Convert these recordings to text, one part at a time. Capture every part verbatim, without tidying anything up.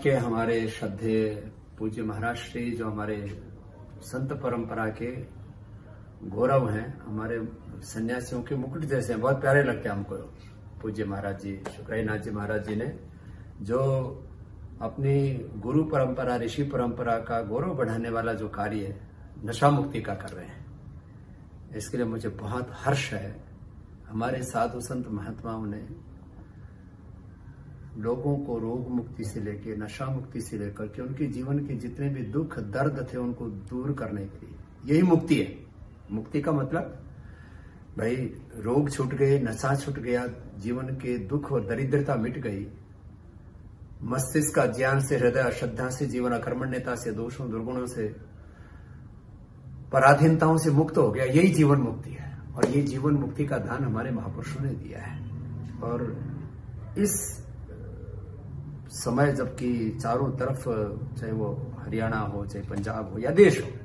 के हमारे श्रद्धेय पूज्य महाराज श्री जो हमारे संत परंपरा के गौरव हैं, हमारे सन्यासियों के मुकुट जैसे हैं, बहुत प्यारे लगते हैं हमको। पूज्य महाराज जी शुक्राईनाथ जी महाराज जी ने जो अपनी गुरु परंपरा ऋषि परंपरा का गौरव बढ़ाने वाला जो कार्य है नशा मुक्ति का कर रहे हैं, इसके लिए मुझे बहुत हर्ष है। हमारे साधु संत महात्माओं ने लोगों को रोग मुक्ति से लेकर नशा मुक्ति से लेकर के उनके जीवन के जितने भी दुख दर्द थे उनको दूर करने के लिए, यही मुक्ति है। मुक्ति का मतलब भाई रोग छूट गए, नशा छूट गया, जीवन के दुख और दरिद्रता मिट गई, मस्तिष्क का ज्ञान से, हृदय अश्रद्धा से, जीवन अकर्मण्यता से, दोषों दुर्गुणों से, पराधीनताओं से मुक्त हो गया, यही जीवन मुक्ति है। और ये जीवन मुक्ति का दान हमारे महापुरुषों ने दिया है। और इस समय जबकि चारों तरफ, चाहे वो हरियाणा हो, चाहे पंजाब हो या देश हो,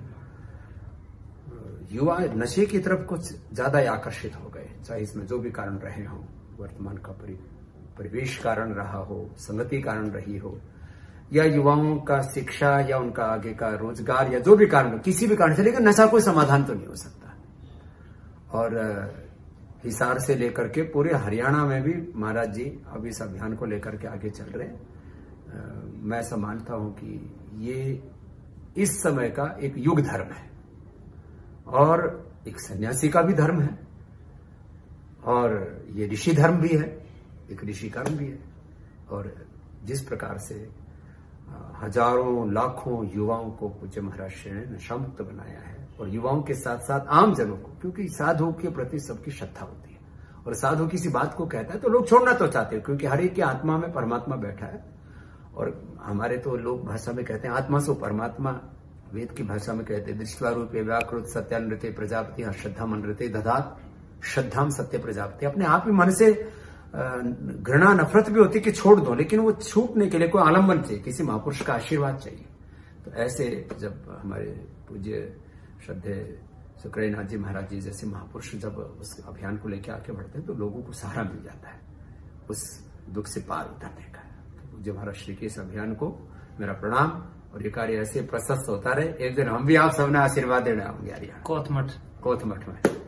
युवा नशे की तरफ कुछ ज्यादा आकर्षित हो गए, चाहे इसमें जो भी कारण रहे हों, वर्तमान का परिवेश कारण रहा हो, संगति कारण रही हो, या युवाओं का शिक्षा या उनका आगे का रोजगार या जो भी कारण, किसी भी कारण से, लेकिन नशा कोई समाधान तो नहीं हो सकता। और हिसार से लेकर के पूरे हरियाणा में भी महाराज जी अब इस अभियान को लेकर के आगे चल रहे हैं। मैं ऐसा मानता हूं कि ये इस समय का एक युग धर्म है और एक सन्यासी का भी धर्म है, और ये ऋषि धर्म भी है, एक ऋषि कर्म भी है। और जिस प्रकार से हजारों लाखों युवाओं को पूज्य महाराज श्री ने नशा मुक्त बनाया है, और युवाओं के साथ साथ आम जनों को, क्योंकि साधु के प्रति सबकी श्रद्धा होती है, और साधु किसी बात को कहता है तो लोग छोड़ना तो चाहते हैं, क्योंकि हर एक की आत्मा में परमात्मा बैठा है। और हमारे तो लोग भाषा में कहते हैं आत्मा सो परमात्मा, वेद की भाषा में कहते हैं दृष्टवा रूपे व्याकृत सत्यानृत्य प्रजापति श्रद्धा मनृत्य दधात श्रद्धाम सत्य प्रजापति। अपने आप ही मन से घृणा नफरत भी होती कि छोड़ दो, लेकिन वो छूटने के लिए कोई आलम्बन चाहिए, किसी महापुरुष का आशीर्वाद चाहिए। तो ऐसे जब हमारे पूज्य श्रद्धेय शुक्राईनाथ जी महाराज जी जैसे महापुरुष जब उस अभियान को लेकर आगे बढ़ते हैं तो लोगों को सहारा मिल जाता है उस दुख से पार उतरने का। तो पूज्य महाराज श्री के इस अभियान को मेरा प्रणाम, और ये कार्य ऐसे प्रशस्त होता रहे। एक दिन हम भी आप सबने आशीर्वाद देना होंगे हरियाणा कोतमठ कोतमठ में।